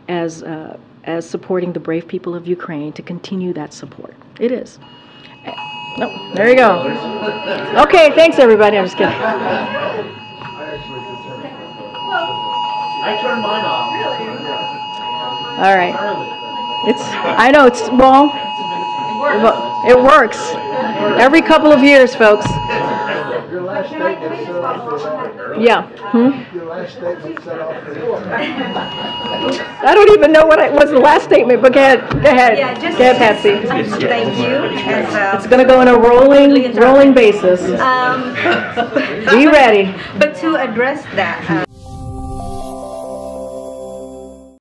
as supporting the brave people of Ukraine, to continue that support. It is. No, there you go. Okay, thanks everybody. I'm just kidding. I turned mine off. All right. I know it's, well, it works. Every couple of years, folks. Your last statement set off the Yeah. Your last statement set off I don't even know what was the last statement, but go ahead. Go ahead. Yeah, go ahead, Patsy. Thank you. It's going to go on a rolling basis. Be ready. But to address that.